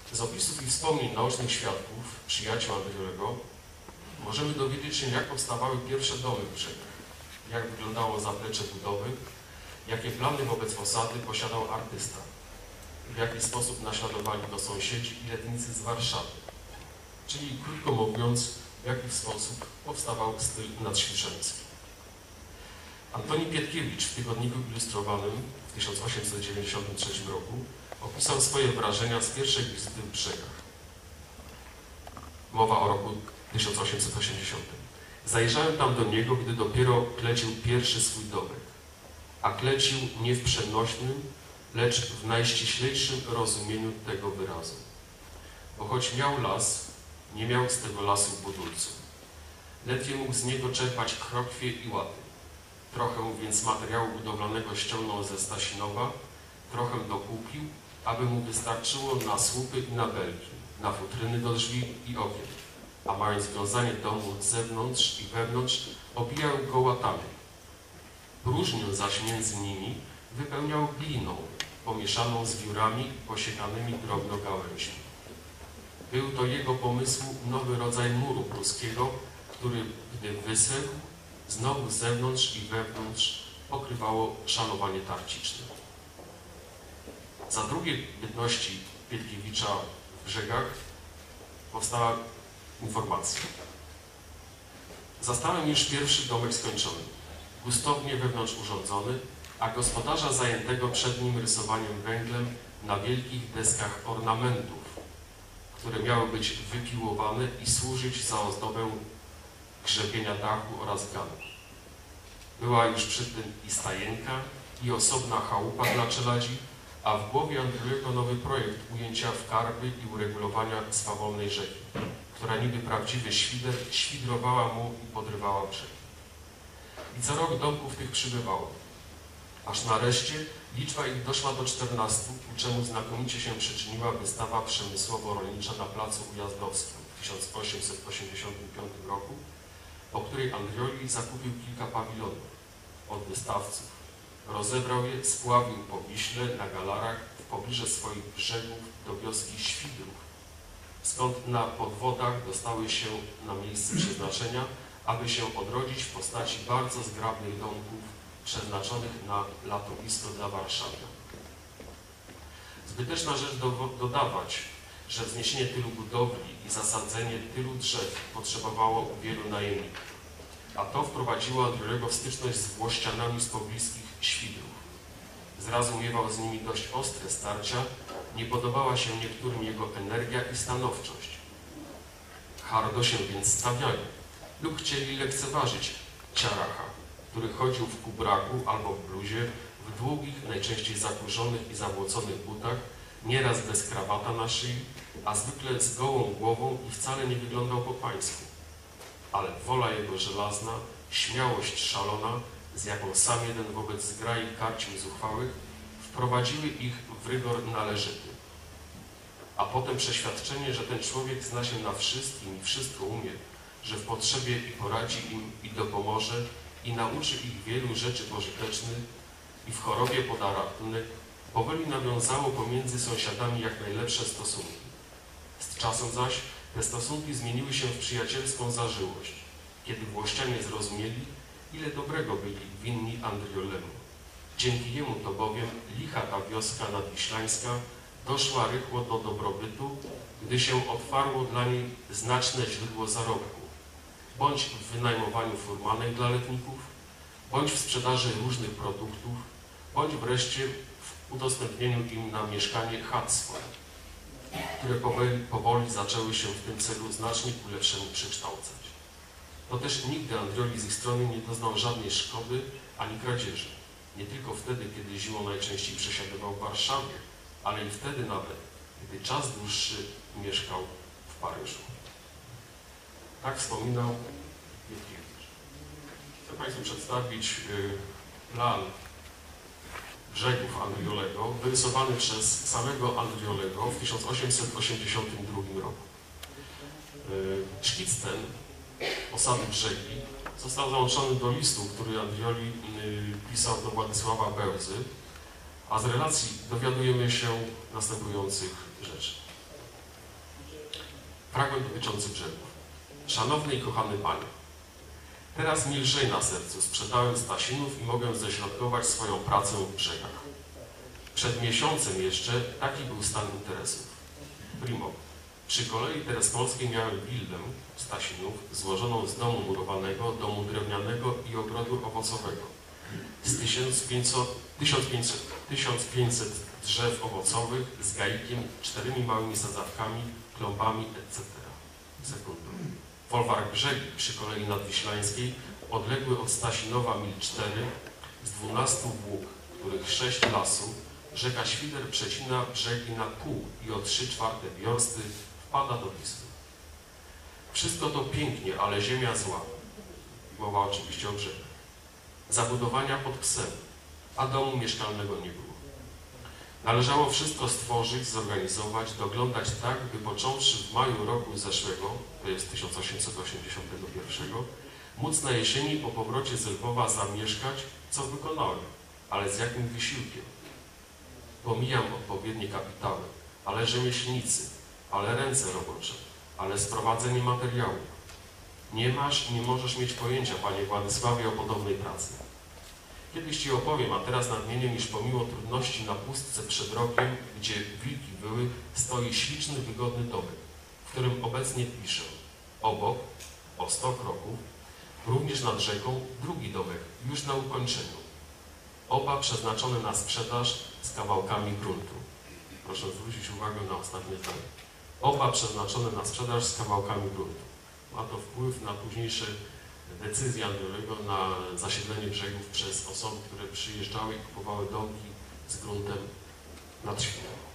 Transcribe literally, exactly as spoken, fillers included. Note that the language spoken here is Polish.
Z opisów i wspomnień naocznych świadków, przyjaciół Andriolego, możemy dowiedzieć się, jak powstawały pierwsze domy w brzegach, jak wyglądało zaplecze budowy, jakie plany wobec osady posiadał artysta, w jaki sposób naśladowali go sąsiedzi i letnicy z Warszawy. Czyli, krótko mówiąc, w jaki sposób powstawał styl nadświczeński. Antoni Pietkiewicz w Tygodniku Ilustrowanym w tysiąc osiemset dziewięćdziesiątym trzecim roku opisał swoje wrażenia z pierwszej wizyty w brzegach. Mowa o roku tysiąc osiemset osiemdziesiątym. Zajrzałem tam do niego, gdy dopiero klecił pierwszy swój domek, a klecił nie w przenośnym, lecz w najściślejszym rozumieniu tego wyrazu. Bo choć miał las, nie miał z tego lasu budulcu. Ledwie mógł z niego czerpać krokwie i łaty. Trochę więc materiału budowlanego ściągnął ze Stasinowa, trochę dokupił, aby mu wystarczyło na słupy i na belki, na futryny do drzwi i okien, a mając wiązanie domu z zewnątrz i wewnątrz, obijał go łatami. Próżnię zaś między nimi wypełniał gliną, pomieszaną z wiórami i posiekanymi drobno gałęźmi. Był to jego pomysłu nowy rodzaj muru pruskiego, który, gdy wysechł, znowu z zewnątrz i wewnątrz pokrywało szanowanie tarciczne. Za drugiej bytności Pietkiewicza w brzegach powstała informacja. Zastałem już pierwszy domek skończony, gustownie wewnątrz urządzony, a gospodarza zajętego przed nim rysowaniem węglem na wielkich deskach ornamentów, które miały być wypiłowane i służyć za ozdobę grzebienia dachu oraz ganku. Była już przy tym i stajenka, i osobna chałupa dla czeladzi, a w głowie Andriolego nowy projekt ujęcia w karby i uregulowania swawolnej rzeki, która niby prawdziwy świder świdrowała mu i podrywała brzeg. I co rok domków tych przybywało, aż nareszcie liczba ich doszła do czternastu, ku czemu znakomicie się przyczyniła wystawa przemysłowo-rolnicza na placu Ujazdowskim w tysiąc osiemset osiemdziesiątym piątym roku, po której Andrioli zakupił kilka pawilonów od wystawców. Rozebrał je, spławił po Wiśle na galarach w pobliże swoich brzegów do wioski Świdrów, skąd na podwodach dostały się na miejsce przeznaczenia, aby się odrodzić w postaci bardzo zgrabnych domków przeznaczonych na latowisko dla Warszawian. Zbyteczna rzecz do, dodawać, że wzniesienie tylu budowli i zasadzenie tylu drzew potrzebowało wielu najemników, a to wprowadziło Andriolego w styczność z włościanami z pobliskich Świdrów. Zrazu miewał z nimi dość ostre starcia, nie podobała się niektórym jego energia i stanowczość. Hardo się więc stawiali lub chcieli lekceważyć ciaracha, który chodził w kubraku albo w bluzie, w długich, najczęściej zakurzonych i zabłoconych butach, nieraz bez krawata na szyi, a zwykle z gołą głową i wcale nie wyglądał po pańsku. Ale wola jego żelazna, śmiałość szalona, z jaką sam jeden wobec zgrai karcił zuchwałych, wprowadziły ich w rygor należyty. A potem przeświadczenie, że ten człowiek zna się na wszystkim i wszystko umie, że w potrzebie i poradzi im i dopomoże i nauczy ich wielu rzeczy pożytecznych i w chorobie poda ratunek, powoli nawiązało pomiędzy sąsiadami jak najlepsze stosunki. Z czasem zaś te stosunki zmieniły się w przyjacielską zażyłość, kiedy włościanie zrozumieli, ile dobrego byli winni Andriolemu. Dzięki jemu to bowiem licha ta wioska nadwiślańska doszła rychło do dobrobytu, gdy się otwarło dla niej znaczne źródło zarobku, bądź w wynajmowaniu furmanek dla letników, bądź w sprzedaży różnych produktów, bądź wreszcie w udostępnieniu im na mieszkanie chat swoich, które powoli, powoli zaczęły się w tym celu znacznie ku lepszemu przekształcać. To też nigdy Andrioli z ich strony nie doznał żadnej szkody ani kradzieży. Nie tylko wtedy, kiedy zimą najczęściej przesiadywał w Warszawie, ale i wtedy nawet, gdy czas dłuższy mieszkał w Paryżu. Tak wspominał Pietkiewicz. Chcę Państwu przedstawić plan brzegów Andriolego, wyrysowany przez samego Andriolego w tysiąc osiemset osiemdziesiątym drugim roku. Szkic ten osady brzegi został załączony do listu, który Andrioli pisał do Władysława Bełzy, a z relacji dowiadujemy się następujących rzeczy. Fragment dotyczący brzegów. Szanowny i kochany Panie, teraz mi lżej na sercu. Sprzedałem Stasinów i mogę ześrodkować swoją pracę w brzegach. Przed miesiącem jeszcze taki był stan interesów. Primo, przy kolei Terespolskiej miałem willę Stasinów złożoną z domu murowanego, domu drewnianego i ogrodu owocowego. Z tysiąc pięćset drzew owocowych z gajkiem, czteremi małymi sadzawkami, klombami, et cetera. Sekundę. Folwark Brzegi przy kolei nadwiślańskiej odległy od Stasinowa mil cztery z dwunastu włók, których sześć lasów, rzeka Świder przecina brzegi na pół i o trzy czwarte wiorsty wpada do Wisły. Wszystko to pięknie, ale ziemia zła. Mowa oczywiście o brzegach. Zabudowania pod psem, a domu mieszkalnego nie było. Należało wszystko stworzyć, zorganizować, doglądać tak, by począwszy w maju roku zeszłego, to jest tysiąc osiemset osiemdziesiątego pierwszego, móc na jesieni po powrocie z Lwowa zamieszkać, co wykonałem, ale z jakim wysiłkiem. Pomijam odpowiednie kapitały, ale rzemieślnicy, ale ręce robocze, ale sprowadzenie materiałów. Nie masz i nie możesz mieć pojęcia, Panie Władysławie, o podobnej pracy. Kiedyś Ci opowiem, a teraz nadmienię, iż pomimo trudności na pustce przed rokiem, gdzie wilki były, stoi śliczny, wygodny domek, w którym obecnie piszę. Obok, o sto kroków, również nad rzeką, drugi domek, już na ukończeniu. Oba przeznaczone na sprzedaż z kawałkami gruntu. Proszę zwrócić uwagę na ostatnie zdanie. Oba przeznaczone na sprzedaż z kawałkami gruntu. Ma to wpływ na późniejsze decyzje Andrewego na zasiedlenie brzegów przez osoby, które przyjeżdżały i kupowały domki z gruntem nad Świną.